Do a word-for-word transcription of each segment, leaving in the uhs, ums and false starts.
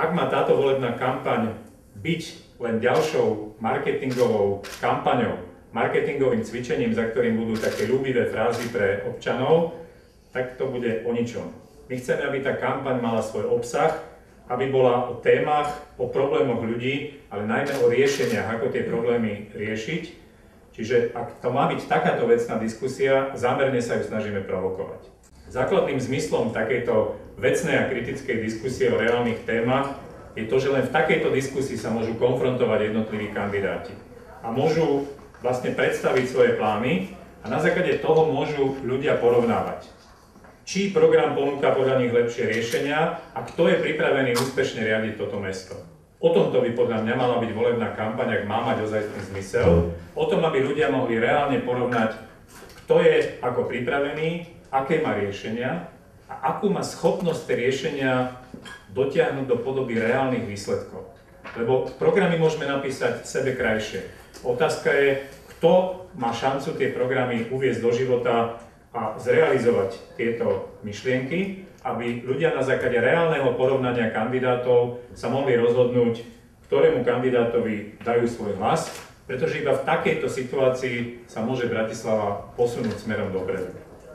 ak má táto volebná kampaň byť len ďalšou marketingovou kampaňou, marketingovým cvičením, za ktorým budú také ľúbivé frázy pre občanov, tak to bude o ničom. My chceme, aby tá kampaň mala svoj obsah, aby bola o témach, o problémoch ľudí, ale najmä o riešeniach, ako tie problémy riešiť. Čiže ak to má byť takáto vecná diskusia, zámerne sa ju snažíme provokovať. Základným zmyslom takejto vecnej a kritickej diskusie o reálnych témach je to, že len v takejto diskusii sa môžu konfrontovať jednotliví kandidáti a môžu vlastne predstaviť svoje plány a na základe toho môžu ľudia porovnávať, či program ponúka podľa nich lepšie riešenia a kto je pripravený úspešne riadiť toto mesto. O tomto by podľa mňa mala byť volebná kampaň, ak má mať ozajstný zmysel. O tom, aby ľudia mohli reálne porovnať, kto je ako pripravený, aké má riešenia a akú má schopnosť tie riešenia dotiahnuť do podoby reálnych výsledkov. Lebo programy môžeme napísať sebe krajšie. Otázka je, kto má šancu tie programy uviesť do života a zrealizovať tieto myšlienky, aby ľudia na základe reálneho porovnania kandidátov sa mohli rozhodnúť, ktorému kandidátovi dajú svoj hlas, pretože iba v takejto situácii sa môže Bratislava posunúť smerom dopredu.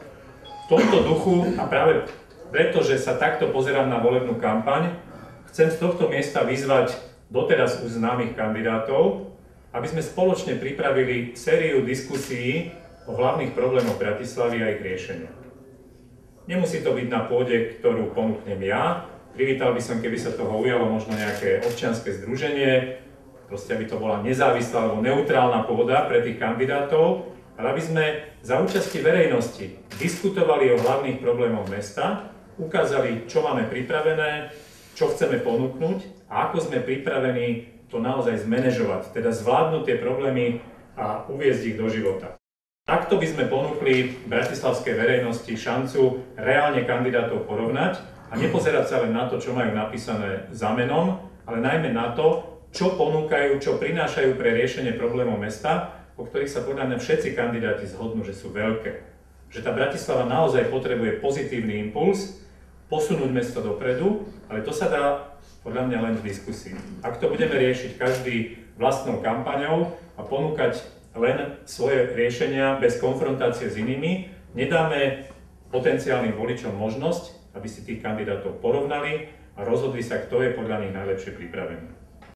V tomto duchu a práve preto, že sa takto pozerám na volebnú kampaň, chcem z tohto miesta vyzvať doteraz už známych kandidátov, aby sme spoločne pripravili sériu diskusií o hlavných problémoch Bratislavy a ich riešenia. Nemusí to byť na pôde, ktorú ponúknem ja. Privítal by som, keby sa toho ujalo možno nejaké občianske združenie, proste aby to bola nezávislá alebo neutrálna pôda pre tých kandidátov, ale aby sme za účasti verejnosti diskutovali o hlavných problémoch mesta, ukázali, čo máme pripravené, čo chceme ponúknuť a ako sme pripravení to naozaj zmanéžovať, teda zvládnuť tie problémy a uviesť ich do života. Takto by sme ponúkli bratislavskej verejnosti šancu reálne kandidátov porovnať a nepozerať sa len na to, čo majú napísané za menom, ale najmä na to, čo ponúkajú, čo prinášajú pre riešenie problémov mesta, o ktorých sa podľa mňa všetci kandidáti zhodnú, že sú veľké. Že tá Bratislava naozaj potrebuje pozitívny impuls, posunúť mesto dopredu, ale to sa dá podľa mňa len v diskusii. Ak to budeme riešiť každý vlastnou kampaňou a ponúkať len svoje riešenia bez konfrontácie s inými, nedáme potenciálnym voličom možnosť, aby si tých kandidátov porovnali a rozhodli sa, kto je podľa nich najlepšie pripravený.